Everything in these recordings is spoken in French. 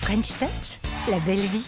French Touch, la belle vie.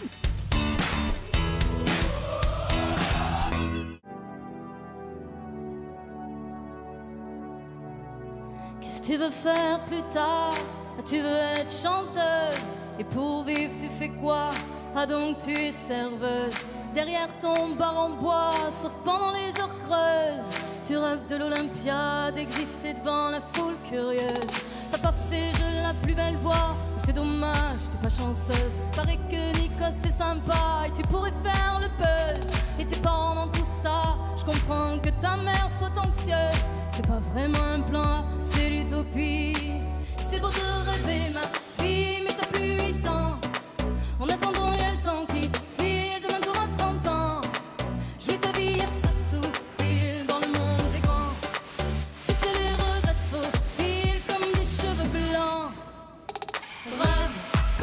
Qu'est-ce que tu veux faire plus tard? Ah, tu veux être chanteuse. Et pour vivre tu fais quoi? Ah donc tu es serveuse. Derrière ton bar en bois, sauf pendant les heures creuses. Tu rêves de l'Olympia, d'exister devant la foule curieuse. T'as pas fait je la plus belle voix, c'est dommage, t'es pas chanceuse. Paraît que Nikos c'est sympa et tu pourrais faire le buzz. Et tes parents dans tout ça, je comprends que ta mère soit anxieuse. C'est pas vraiment un plan, c'est l'utopie. C'est beau de rêver ma fille, mais t'as plus 8 ans. En attendant il y a le temps qui file, demain t'auras 30 ans. Jouer ta vie à face ou pile dans le monde des grands. Tu sais les regrets se faufilent comme des cheveux blancs. Rêve,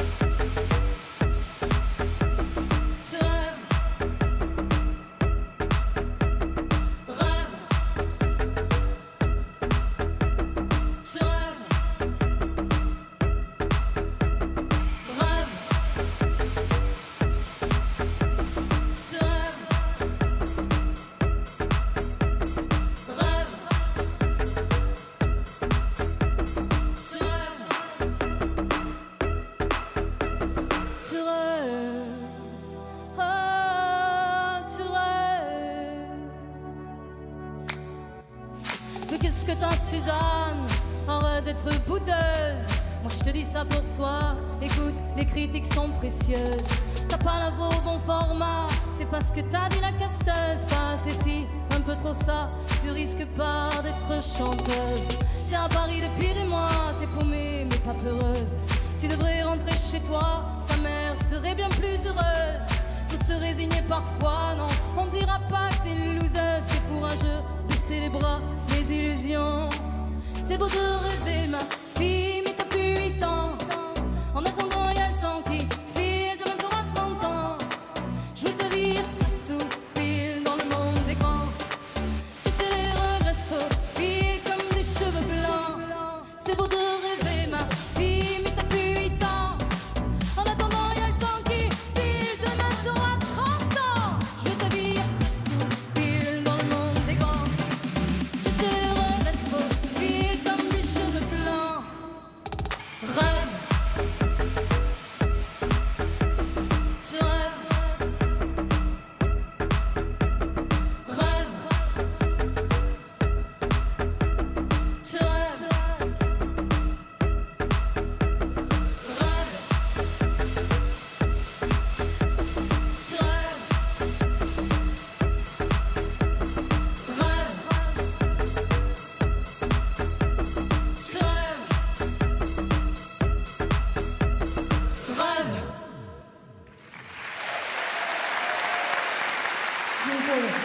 tu rêves. Rêve, tu rêves. Rêve, tu rêves. Rêve, tu rêves. Tu rêves, oh, tu rêves. Mais qu'est-ce que t'as, Suzanne? Arrête d'être boudeuse. Moi je te dis ça pour toi. Écoute, les critiques sont précieuses. T'as pas la voix au bon format. C'est parce que t'as dit la casteuse. Pas assez si, un peu trop ça. Tu risques pas d'être chanteuse. T'es à Paris depuis des mois. T'es paumée mais pas peureuse. Tu devrais rentrer chez toi. Ta mère serait bien plus heureuse. Faut se résigner parfois, non. On dira pas que t'es une loseuse. C'est courageux, baisser les bras, les illusions. C'est beau de rêver ma fille, mais t'as plus 8 ans. En attendant il y a le temps qui file, demain t'auras 30 ans. Jouer ta vie à face ou pile dans le monde des grands. Tu sais les regrets se faufilent comme des cheveux blancs. C'est beau de rêver ma fille, mais t'as plus 8 ans. En attendant il y a le temps qui file, demain t'auras 30 ans. Jouer ta vie à face ou pile dans le monde des grands. Tu sais les regrets se faufilent comme des cheveux blancs. Rêve, tu rêves. Rêve, tu rêves. Rêve, tu rêves. Rêve, tu rêves. Rêve. Dziękuję.